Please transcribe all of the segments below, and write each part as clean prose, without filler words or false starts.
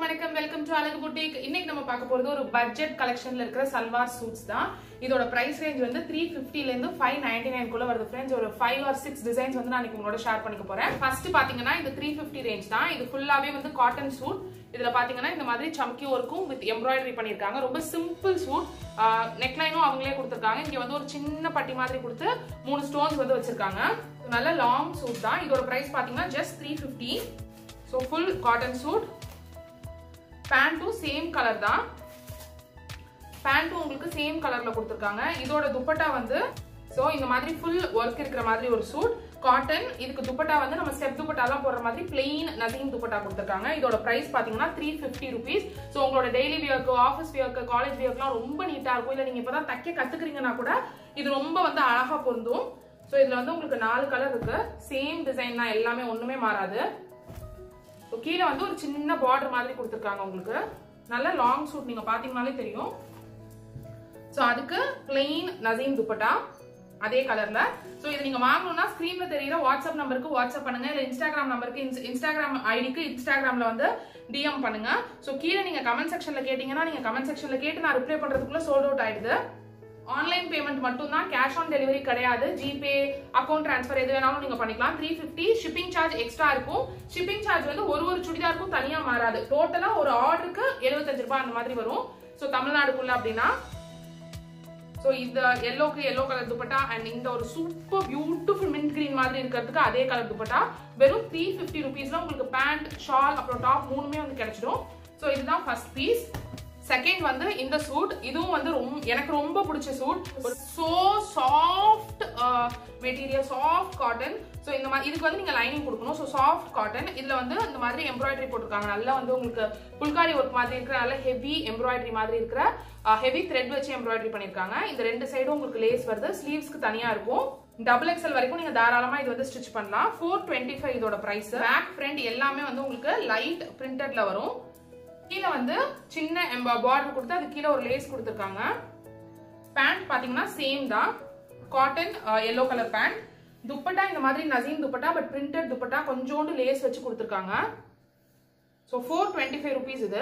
வணக்கம் welcome to அழகு boutique. இன்னைக்கு நம்ம பார்க்க போறது ஒரு பட்ஜெட் கலெக்ஷன்ல இருக்கிற சல்வார் சூட்ஸ் தான். இதோட பிரைஸ் ரேஞ்ச் வந்து 350 ல இருந்து 599 குள்ள வருது फ्रेंड्स. ஒரு 5 or 6 டிசைன்ஸ் வந்து நான் உங்களோட ஷேர் பண்ணிக்க போறேன். ஃபர்ஸ்ட் பாத்தீங்கன்னா இது 350 ரேஞ்ச் தான். இது ஃபுல்லாவே வந்து காட்டன் சூட். இதுல பாத்தீங்கன்னா இந்த மாதிரி சம்கி ஒர்க்கும் வித் எம்ப்ராய்டரி பண்ணிருக்காங்க. ரொம்ப சிம்பிள் சூட். நெக் லைனும் அவங்களே கொடுத்திருக்காங்க. இங்க வந்து ஒரு சின்ன பட்டி மாதிரி கொடுத்து 3 ஸ்டோன்ஸ் வந்து வச்சிருக்காங்க. நல்ல லாங் சூட் தான். இதோட பிரைஸ் பாத்தீங்கன்னா just 350. So full cotton suit. பேண்டும் சேம் கலர் தான். பேண்டும் உங்களுக்கு சேம் கலர்ல கொடுத்திருக்காங்க. இதோட துப்பட்டா வந்து சோ இந்த மாதிரி ஃபுல் வர்க் இருக்கிற மாதிரி ஒரு சூட் காட்டன். இதுக்கு துப்பட்டா வந்து நம்ம ஸ்டெப் துப்பட்டாலாம் போடுற மாதிரி பிளெயின் நதீம் துப்பட்டா கொடுத்திருக்காங்க. இதோட பிரைஸ் பாத்தீங்கன்னா 350 rupees. சோ உங்களோட டெய்லி வியர்க்கு, ஆபீஸ் வியர்க்கு, காலேஜ் வியர்க்குலாம் ரொம்ப நீட்டா இருக்கும். இல்ல நீங்க இப்பதான் தைக்க கத்துக்கிறீங்கன்னா கூட இது ரொம்ப வந்து அழகா பொருந்தும். சோ இதுல வந்து உங்களுக்கு 4 கலர் இருக்கு. சேம் டிசைன் தான், எல்லாமே ஒண்ணுமே மாறாது. கீழே வந்து ஒரு சின்ன பார்டர் மாதிரி கொடுத்திருக்காங்க. உங்களுக்கு நல்ல லாங் சூட், நீங்க பாத்தீங்கன்னாலே தெரியும். சோ அதுக்கு பிளெயின் நசீம் துப்பட்டா அதே கலர்ல. சோ இது நீங்க வாங்கணும்னா ஸ்கிரீன்ல தெரியுற வாட்ஸ்அப் நம்பருக்கு வாட்ஸ்அப் பண்ணுங்க, இல்ல இன்ஸ்டாகிராம் நம்பருக்கு இன்ஸ்டாகிராம் ஐடிக்கு இன்ஸ்டாகிராம்ல வந்து டிஎம் பண்ணுங்க. சோ கீழே நீங்க கமெண்ட் செக்ஷன்ல கேட்டீங்கன்னா நீங்க கமெண்ட் செக்ஷன்ல கேட்டு நான் ரிப்ளை பண்றதுக்குள்ள சோல்ட் அவுட் ஆயிடுது. ஆன்லைன் பேமெண்ட் மட்டும் தான், கேஷ் ஆன் டெலிவரி கிடையாது. ஜிபே, அக்கவுண்ட் டிரான்ஸ்ஃபர் எது வேணாலும் நீங்க பண்ணிக்கலாம். 350 ஷிப்பிங் சார்ஜ் எக்ஸ்ட்ரா இருக்கும். ஷிப்பிங் சார்ஜ் வந்து ஒரு சுடிதாருக்கும் தனியா மாறாது. டோட்டலா ஒரு ஆர்டருக்கு 75 ரூபாய் அந்த மாதிரி வரும். சோ தமிழ்நாடுக்குள்ள அப்படின்னா சோ இந்த எல்லோ கலர் துப்பட்டா அண்ட் இந்த ஒரு சூப்பர் பியூட்டிஃபுல் மின்ட் கிரீன் மாதிரி இருக்கிறதுக்கு அதே கலர் துப்பட்டா வெறும் 350 rupeesல உங்களுக்கு பேண்ட், ஷால் அப்புறம் டாப் மூணுமே வந்து கிடைச்சிடும். சோ இதுதான் ஃபர்ஸ்ட் பீஸ். செகண்ட் வந்து இந்த சூட். இதுவும் வந்து எனக்கு ரொம்ப பிடிச்ச suit. So soft material, soft cotton. So இந்த மாதிரி இதுக்கு வந்து நீங்க லைனிங் கொடுக்கணும். So soft cotton. இதுல வந்து இந்த மாதிரி எம்ப்ராய்டரி போட்டிருக்காங்க. நல்லா வந்து உங்களுக்கு புல்காரி ஒர்க் மாதிரி இருக்கிற நல்ல ஹெவி எம்ப்ராய்டரி மாதிரி இருக்கிற ஹெவி த்ரெட் வச்சு எம்ப்ராய்டரி பண்ணிருக்காங்க. இந்த ரெண்டு சைடும் உங்களுக்கு லேஸ் வருது. ஸ்லீவ்ஸ்க்கு தனியா இருக்கும். டபுள் எக்ஸ்எல் வரைக்கும் நீங்க தாராளமா இது வந்து ஸ்டிச் பண்ணலாம். 425 இதோட பிரைஸ். பேக் ஃப்ரண்ட் எல்லாமே வந்து உங்களுக்கு லைட் பிரிண்டட்ல வரும். கீழே வந்து சின்ன பார்டர் கொடுத்து அது கீழே ஒரு லேஸ் கொடுத்திருக்காங்க. பேண்ட் பாத்தீங்கன்னா சேம் தான், cotton yellow colour pant. Dupatta இந்த மாதிரி நசீம் துப்பட்டா, பட் பிரிண்டட் துப்பட்டா, கொஞ்சோண்டு லேஸ் வச்சு கொடுத்திருக்காங்க. So 425 rupees. இது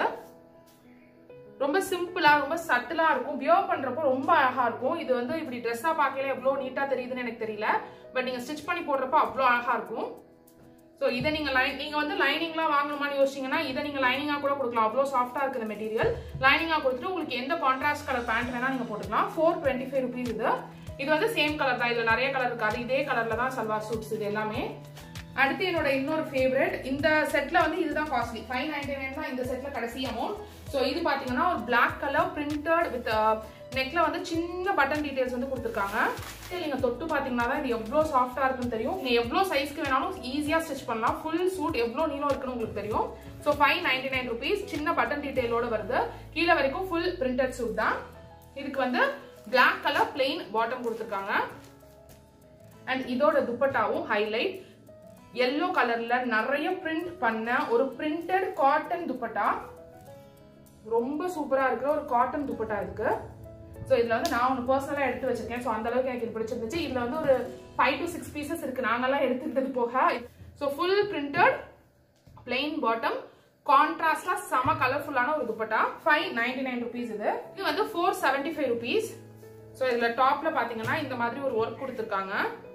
ரொம்ப சிம்பிளா ரொம்ப சட்டிலா இருக்கும். வியர் பண்றப்போ ரொம்ப அழகா இருக்கும். இது வந்து இப்படி ட்ரெஸ்ஸா பார்க்கல எவ்வளவு நீட்டா தெரியுதுன்னு எனக்கு தெரியல, பட் நீங்க ஸ்டிச் பண்ணி போடுறப்போ அவ்வளவு அழகா இருக்கும். சோ இதை நீங்க வந்து லைனிங்லாம் வாங்கணுமான்னு யோசிச்சீங்கன்னா இதை நீங்க லைனிங்கா கூட கொடுக்கலாம். அவ்வளவு சாஃப்டா இருக்கு இந்த மெட்டீரியல். லைனிங்கா கொடுத்துட்டு உங்களுக்கு எந்த கான்ட்ராஸ்ட் கலர் பேண்ட் வேணா நீங்க போட்டுக்கலாம். 425 rupees. இது வந்து சேம் கலர் தான். இதுல நிறைய கலர் இருக்காது. இதே கலர்ல தான் சல்வார் சூட்ஸ் இது எல்லாமே. அடுத்து என்னோட இன்னொரு ஃபேவரட். இந்த செட்ல வந்து இதுதான் காஸ்ட்லி. 599 தான் இந்த செட்ல கடைசி அமௌண்ட். சோ இது பாத்தீங்கன்னா ஒரு பிளாக் கலர் பிரிண்டட் வித் நெக்ல வந்து சின்ன பட்டன் டீடைல்ஸ் வந்து கொடுத்திருக்காங்க. நீங்க தொட்டு பாத்தீங்கன்னா தான் இது எவ்வளவு சாஃப்டா இருக்குன்னு தெரியும். நீங்க எவ்வளவு சைஸ்க்கு வேணாலும் ஈஸியா ஸ்டிச் பண்ணலாம். ஃபுல் சூட் எவ்வளவு நீளம் இருக்குன்னு உங்களுக்கு தெரியும். So 599 rupees. சின்ன பட்டன் டீடைலோட வருது. கீழே வரைக்கும் ஃபுல் பிரிண்டட் சூட் தான். இதுக்கு வந்து பிளாக் கலர் பிளெயின் பாட்டம் கொடுத்திருக்காங்க. அண்ட் இதோட துப்பட்டாவும் ஹைலைட் எல்லோ கலர்ல நிறைய பிரிண்ட் பண்ண ஒரு பிரிண்டட் காட்டன் துப்பட்டா. ரொம்ப சூப்பரா இருக்கிற ஒரு காட்டன் துப்பட்டா இருக்கு. சோ இதுல வந்து நான் ஒன்னு பர்சனலா எடுத்து வச்சிருக்கேன். சோ அந்த அளவுக்கு எனக்கு இது பிடிச்சிருந்துச்சு. இதுல வந்து ஒரு 5 to 6 பீசஸ் இருக்கு. நாங்கெல்லாம் எடுத்துக்கிட்டது போக. So full printed plain bottom, கான்ட்ராஸ்டா செம கலர்ஃபுல்லான ஒரு துப்பட்டா. 599 rupees. இது வந்து 475 rupees. சோ இதுல டாப்ல பாத்தீங்கன்னா இந்த மாதிரி ஒரு ஒர்க் கொடுத்திருக்காங்க.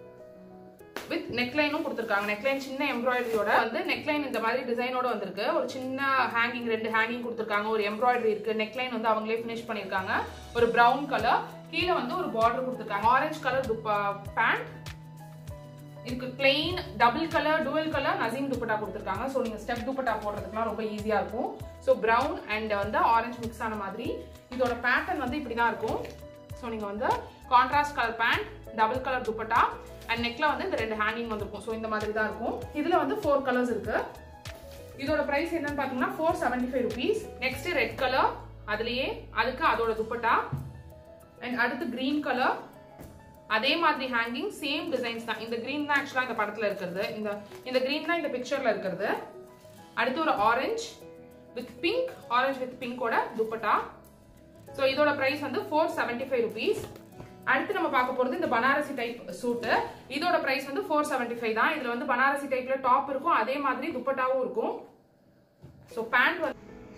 வித் நெக்லைனும் கொடுத்திருக்காங்க. நெக்லைன் சின்ன எம்ப்ராய்டரியோட வந்து நெக்லைன் இந்த மாதிரி டிசைனோட வந்திருக்கு. ஒரு சின்ன ஹேங்கிங், 2 ஹேங்கிங் கொடுத்திருக்காங்க. ஒரு எம்ப்ராய்டரி இருக்கு. நெக்லைன் வந்து அவங்களே ஃபினிஷ் பண்ணிருக்காங்க. ஒரு பிரவுன் கலர். கீழே வந்து ஒரு பார்டர் கொடுத்திருக்காங்க. Orange colour pant. இதுக்கு plain double colour dual colour நசீம் துப்பட்டா கொடுத்திருக்காங்க. சோ நீங்க ஸ்டெப் துப்பட்டா போடுறதுக்குலாம் ரொம்ப ஈஸியா இருக்கும். சோ பிரவுன் அண்ட் வந்து ஆரஞ்சு மிக்ஸ் ஆன மாதிரி. இதோட பேட்டர்ன் வந்து இப்படிதான் இருக்கும். சோ நீங்க வந்து contrast colour pant, double colour dupatta and நெக்ல வந்து இந்த 2 ஹேங்கிங் வந்திருக்கும். சோ இந்த மாதிரி தான் இருக்கும். இதுல வந்து 4 கலர்ஸ் இருக்கு. இதோட பிரைஸ் என்னன்னு பாத்தீங்கன்னா 475 rupees. நெக்ஸ்ட் ரெட் கலர், அதுலயே அதுக்கு அதோட துப்பட்டா. அண்ட் அடுத்து கிரீன் கலர், அதே மாதிரி ஹேங்கிங், சேம் டிசைன்ஸ் தான். இந்த கிரீன் தான் ஆக்சுவலா இந்த படத்துல இருக்கிறது. இந்த கிரீன் தான் இந்த பிக்சர்ல இருக்கிறது. அடுத்து ஒரு orange with pink, orange with பிங்கோட துப்பட்டா. சோ இதோட பிரைஸ் வந்து 475 rupees. அடுத்து நம்ம பார்க்க போறது இந்த பனாரசி டைப் சூட். இதோட பிரைஸ் வந்து 475 தான். இதுல வந்து பனாரசி டைப்ல டாப் இருக்கும், அதே மாதிரி துப்பட்டாவும் இருக்கும். சோ பேண்ட்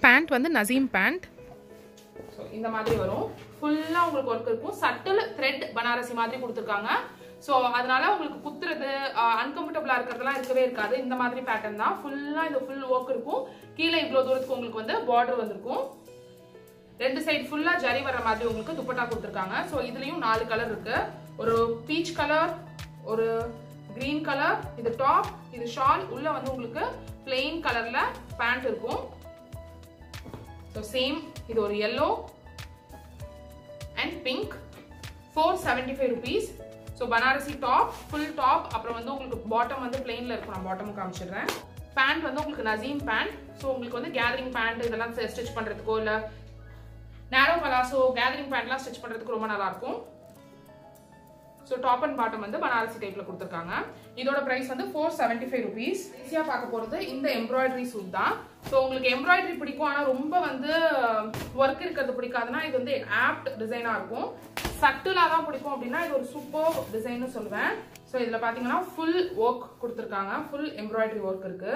பேண்ட் வந்து நசீம் பேண்ட். ஸோ இந்த மாதிரி வரும். ஃபுல்லாக உங்களுக்கு ஒர்க் இருக்கும். சட்டில் த்ரெட் பனாரசி மாதிரி கொடுத்துருக்காங்க. ஸோ அதனால உங்களுக்கு குத்துறது அன்கம்ஃபர்டபுளாக இருக்கிறதுலாம் இருக்கவே இருக்காது. இந்த மாதிரி பேட்டர்ன் தான். ஃபுல்லாக இந்த ஃபுல் ஒர்க் இருக்கும். கீழே இவ்வளோ தூரத்துக்கு உங்களுக்கு வந்து பார்டர் வந்திருக்கும். ரெண்டு சைடு ஃபுல்லாக ஜரி வர மாதிரி உங்களுக்கு துப்பட்டா கொடுத்துருக்காங்க. ஸோ இதுலேயும் 4 கலர் இருக்கு. ஒரு பீச் கலர், ஒரு கிரீன் கலர், இது டாப், இது ஷால். உள்ள வந்து உங்களுக்கு பிளெயின் கலர்ல பேண்ட் இருக்கும். ஸோ சேம் இது ஒரு yellow and pink. 475 rupees. So Banarasi top, full top. அப்புறம் வந்து உங்களுக்கு பாட்டம் வந்து பிளெயின்ல இருக்கும். நான் பாட்டம் காமிச்சிடுறேன். பேண்ட் வந்து உங்களுக்கு நசீம் பேண்ட். ஸோ உங்களுக்கு வந்து கேதரிங் பேண்ட் இதெல்லாம் ஸ்டிச் பண்றதுக்கோ இல்லை நேரோ பலாசோ கேதரிங் பேண்ட்லாம் ஸ்டிச் பண்றதுக்கு ரொம்ப நல்லா இருக்கும். ஸோ டாப் அண்ட் பாட்டம் வந்து பனாரசி டைப்ல கொடுத்துருக்காங்க. இதோட பிரைஸ் வந்து 475 rupees. ஈஸியா பார்க்க போறது இந்த எம்ப்ராய்டரி சூட் தான். ஸோ உங்களுக்கு எம்ப்ராய்டரி பிடிக்கும், ஆனால் ரொம்ப வந்து ஒர்க் இருக்கிறது பிடிக்காதுன்னா இது வந்து ஆப்ட் டிசைனா இருக்கும். சட்டிலாக தான் பிடிக்கும் அப்படின்னா இது ஒரு சூப்பர் டிசைன்னு சொல்லுவேன். ஸோ இதில் பார்த்தீங்கன்னா ஃபுல் ஒர்க் கொடுத்துருக்காங்க. ஃபுல் எம்ப்ராய்டரி ஒர்க் இருக்கு.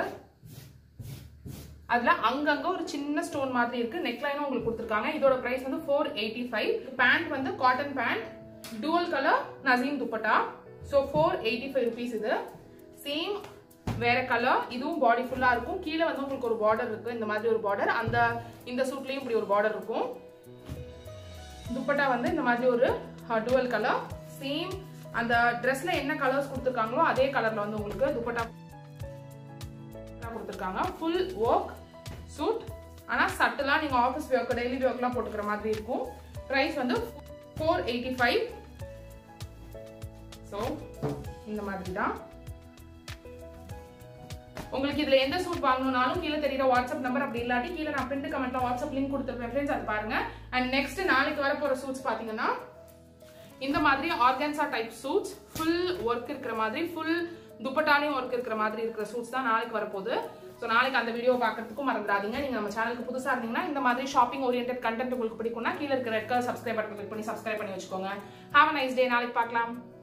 அதுல அங்கங்க ஒரு சின்ன ஸ்டோன் மாதிரி இருக்கு. நெக்லைனும் உங்களுக்கு கொடுத்துருக்காங்க. இதோட பிரைஸ் வந்து 485. பேண்ட் வந்து காட்டன் பேண்ட், dual கலர் நசீம் துப்பட்டா. So 485 rupees. இது சேம் வேற கலர். இதுவும் பாடி ஃபுல்லா இருக்கும். கீழே வந்து உங்களுக்கு ஒரு பார்டர் இருக்கு. இந்த மாதிரி ஒரு பார்டர். இந்த சூட்லயும் இப்படி ஒரு பார்டர் இருக்கும். துப்பட்டா வந்து இந்த மாதிரி ஒரு dual கலர். சேம் அந்த ட்ரெஸ்ல என்ன கலர்ஸ் கொடுத்துருக்காங்களோ அதே கலர்ல வந்து உங்களுக்கு துப்பட்டா கொடுத்துருக்காங்க. Full work suit. ஆனா சட்டெல்லாம் நீங்க ஆஃபீஸ் வேர்க் டெய்லி வேர்க்லாம் போட்டுக்கிற மாதிரி இருக்கும். பிரைஸ் வந்து 485. ஸோ இந்த மாதிரி தான். உங்களுக்கு இதுல எந்த சூட் வாங்கணும்னாலும் கீழே தெரியுற வாட்ஸ்அப் நம்பர், அப்படி இல்லாட்டி கீழே நான் பிரிண்ட் கமெண்ட்ல வாட்ஸ்அப் லிங்க் கொடுத்துருப்பேன் ஃப்ரெண்ட்ஸ், அது பாருங்க. அண்ட் நெக்ஸ்ட் நாளைக்கு வர போற சூட்ஸ் பாத்தீங்கன்னா இந்த மாதிரி organza type suits, full work இருக்கிற மாதிரி, ஃபுல் துப்பட்டாலையும் ஒர்க் இருக்கிற மாதிரி இருக்கிற சூட்ஸ் தான் நாளைக்கு வரப்போகுது. ஸோ நாளைக்கு அந்த வீடியோ பார்க்கறதுக்கும் மறந்துடாதீங்க. நீங்க நம்ம சேனலுக்கு புதுசா இருந்தீங்கன்னா இந்த மாதிரி ஷாப்பிங் ஓரியன்டட் கண்டென்ட் உங்களுக்கு பிடிக்கும்னா கீழே இருக்கிற red colour subscribe button click பண்ணி சப்ஸ்கிரைப் பண்ணி வச்சுக்கோங்க. Have a nice day. நாளைக்கு பார்க்கலாம்.